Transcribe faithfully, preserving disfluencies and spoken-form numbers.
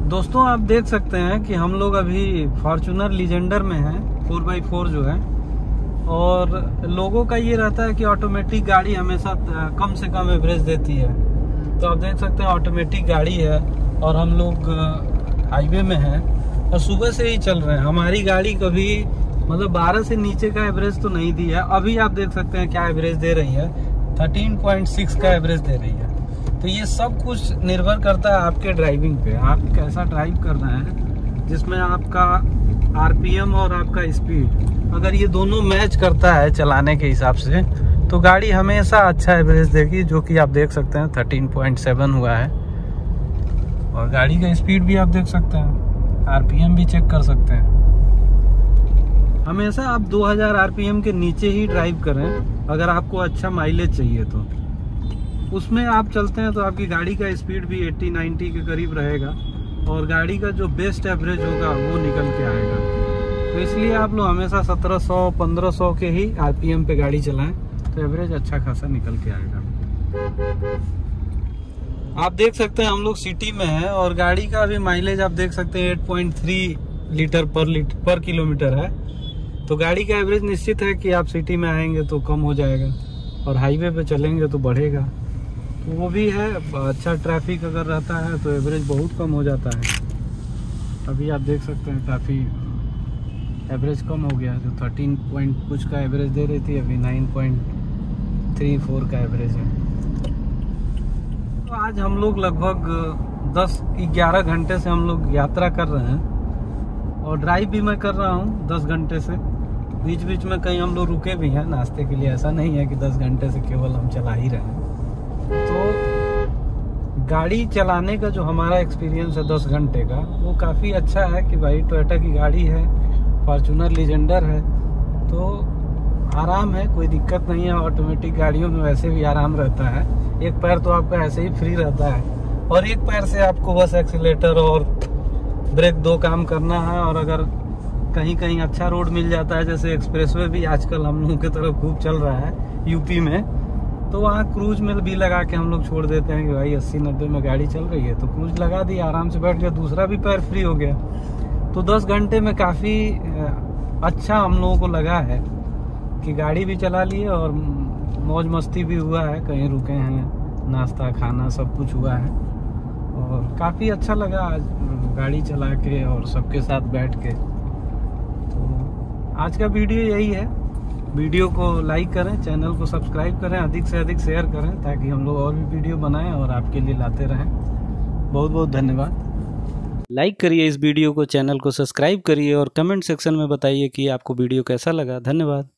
दोस्तों आप देख सकते हैं कि हम लोग अभी फॉर्च्यूनर लीजेंडर में हैं, फोर बाई फोर जो है। और लोगों का ये रहता है कि ऑटोमेटिक गाड़ी हमेशा कम से कम एवरेज देती है। तो आप देख सकते हैं ऑटोमेटिक गाड़ी है और हम लोग हाईवे में हैं और सुबह से ही चल रहे हैं। हमारी गाड़ी कभी मतलब बारह से नीचे का एवरेज तो नहीं दी है। अभी आप देख सकते हैं क्या एवरेज दे रही है, तेरह पॉइंट छह का एवरेज दे रही है। तो ये सब कुछ निर्भर करता है आपके ड्राइविंग पे, आप कैसा ड्राइव कर रहे हैं, जिसमें आपका आरपीएम और आपका स्पीड अगर ये दोनों मैच करता है चलाने के हिसाब से, तो गाड़ी हमेशा अच्छा एवरेज देगी। जो कि आप देख सकते हैं तेरह पॉइंट सात हुआ है। और गाड़ी का स्पीड भी आप देख सकते हैं, आरपीएम भी चेक कर सकते हैं। हमेशा आप दो हज़ार आरपीएम के नीचे ही ड्राइव करें अगर आपको अच्छा माइलेज चाहिए। तो उसमें आप चलते हैं तो आपकी गाड़ी का स्पीड भी अस्सी नब्बे के करीब रहेगा और गाड़ी का जो बेस्ट एवरेज होगा वो निकल के आएगा। तो इसलिए आप लोग हमेशा सत्रह सौ पंद्रह सौ के ही आरपीएम पे गाड़ी चलाएं तो एवरेज अच्छा खासा निकल के आएगा। आप देख सकते हैं हम लोग सिटी में हैं और गाड़ी का भी माइलेज आप देख सकते हैं आठ पॉइंट तीन लीटर पर लीटर पर किलोमीटर है। तो गाड़ी का एवरेज निश्चित है कि आप सिटी में आएंगे तो कम हो जाएगा और हाईवे पे चलेंगे तो बढ़ेगा। तो वो भी है, अच्छा ट्रैफिक अगर रहता है तो एवरेज बहुत कम हो जाता है। अभी आप देख सकते हैं काफ़ी एवरेज कम हो गया, जो तेरह पॉइंट कुछ का एवरेज दे रही थी अभी नौ पॉइंट तीन चार का एवरेज है। तो आज हम लोग लगभग दस ग्यारह घंटे से हम लोग यात्रा कर रहे हैं और ड्राइव भी मैं कर रहा हूँ दस घंटे से। बीच बीच में कहीं हम लोग रुके भी हैं नाश्ते के लिए, ऐसा नहीं है कि दस घंटे से केवल हम चला ही रहे हैं। तो गाड़ी चलाने का जो हमारा एक्सपीरियंस है दस घंटे का, वो काफ़ी अच्छा है कि भाई टोयोटा की गाड़ी है, फॉर्च्यूनर लीजेंडर है, तो आराम है, कोई दिक्कत नहीं है। ऑटोमेटिक गाड़ियों में वैसे भी आराम रहता है, एक पैर तो आपका ऐसे ही फ्री रहता है और एक पैर से आपको बस एक्सीलेटर और ब्रेक दो काम करना है। और अगर कहीं कहीं अच्छा रोड मिल जाता है, जैसे एक्सप्रेसवे भी आजकल हम लोगों की तरफ खूब चल रहा है यूपी में, तो वहाँ क्रूज में भी लगा के हम लोग छोड़ देते हैं कि भाई अस्सी नब्बे में गाड़ी चल रही है तो क्रूज लगा दी, आराम से बैठ गया, दूसरा भी पैर फ्री हो गया। तो दस घंटे में काफ़ी अच्छा हम लोगों को लगा है कि गाड़ी भी चला लिए और मौज मस्ती भी हुआ है, कहीं रुके हैं, नाश्ता खाना सब कुछ हुआ है और काफ़ी अच्छा लगा आज गाड़ी चला के और सबके साथ बैठ के। तो आज का वीडियो यही है। वीडियो को लाइक करें, चैनल को सब्सक्राइब करें, अधिक से अधिक शेयर करें ताकि हम लोग और भी वीडियो बनाएं और आपके लिए लाते रहें। बहुत बहुत धन्यवाद। लाइक करिए इस वीडियो को, चैनल को सब्सक्राइब करिए और कमेंट सेक्शन में बताइए कि आपको वीडियो कैसा लगा। धन्यवाद।